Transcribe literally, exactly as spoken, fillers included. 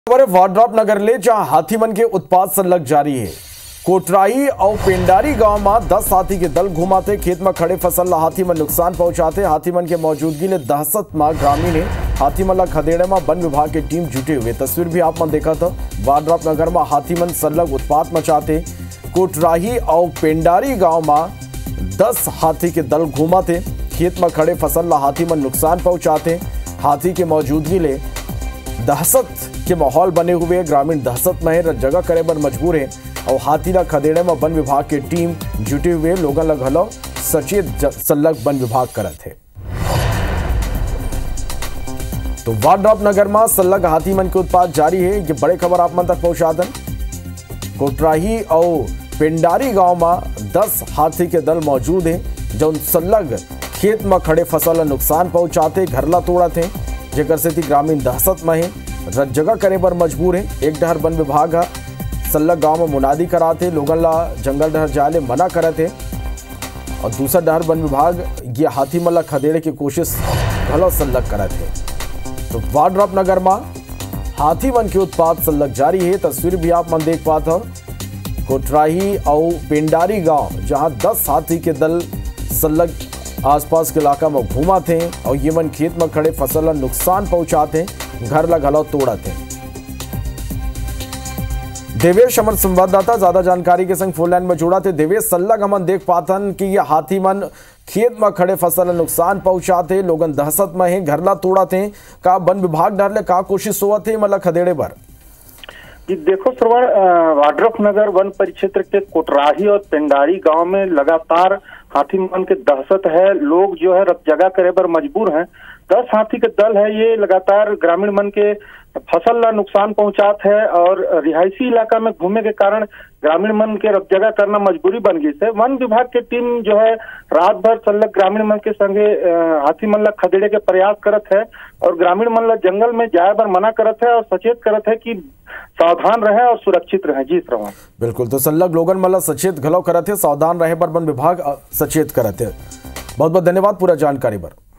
वाड्रॉप नगर ले जहां हाथी मन के उत्पात संलग जारी है। कोटराही और पेंडारी गांव में दस हाथी के दल घुमाते खेत में खड़े फसल ला हाथी मन नुकसान पहुंचाते। हाथी मन के मौजूदगी ले दहशत में ग्रामीण है हाथी मन ला खदेड़े में वन विभाग की टीम जुटे हुए। तस्वीर भी आप मन देखा था। वाड्रॉप नगर में हाथी मन संलग उत्पात मचाते। कोटराही और पेंडारी गाँव में दस हाथी के दल घुमाते खेत में खड़े फसल ला हाथी मन नुकसान पहुंचाते। हाथी के मौजूदगी ले दहशत के माहौल बने हुए ग्रामीण दहशत में जगह करे पर मजबूर है और हाथी ला खदेड़े में वन विभाग की टीम जुटे हुए लोगों ला घलो सचेत संलग वन विभाग करत है। तो वाड्रॉप नगर में संलग हाथी मन के उत्पात जारी है। ये बड़े खबर आप मन तक पहुंचा दें। कोटराही और पेंडारी गांव में दस हाथी के दल मौजूद है जो संलग खेत में खड़े फसल ला नुकसान पहुंचाते घरला तोड़त है। जेकर से ग्रामीण दहशत में है जगह करे पर मजबूर है। एक डहर वन विभाग संलग गांव में मुनादी कराते लोगन ला जंगल डहर जाले मना करते और दूसरा डहर वन विभाग ये हाथी मन ला खदेड़े की कोशिश भलो संलग करते। तो वाड्रॉप नगर में हाथी मन के उत्पात संलग जारी है। तस्वीर भी आप मन देख पाते हो। कोटराही और पेंडारी गांव जहां दस हाथी के दल संलग आसपास के इलाका में घूमा थे और ये मन खेत में खड़े फसल ला नुकसान पहुंचाते घर ला घलो तोड़ते। देवेश हमारे संवाददाता ज्यादा जानकारी के संग फोन लाइन में जुड़ा थे। देवेश संलग हम देख पातन कि ये हाथी मन खेत में खड़े फसल ला नुकसान पहुंचाते लोगन दहशत में है घर ला तोड़ते। का वन विभाग डर ले का कोशिश होवत है मतलब खदेड़े पर? जी देखो श्रवण, वाड्रॉप नगर वन परिक्षेत्र के कोटराही और पेंडारी गांव में लगातार हाथी मन के दहशत है। लोग जो है जगह करे पर मजबूर हैं। दस हाथी के दल है ये लगातार ग्रामीण मन के फसल ला नुकसान पहुंचात है और रिहायशी इलाका में घूमे के कारण ग्रामीण मन के जगह करना मजबूरी बन गई है। वन विभाग की टीम जो है रात भर संलग ग्रामीण मन के संगे हाथी मन ला खदेड़े के प्रयास करत है और ग्रामीण मन ला जंगल में जाए पर मना करत है और सचेत करत है कि सावधान रहे और सुरक्षित रहे। जी श्रवण, बिल्कुल। तो संलग लोगन मन ला सचेत घलो करत है, सावधान रहे पर वन विभाग सचेत करत है। बहुत बहुत धन्यवाद पूरा जानकारी पर।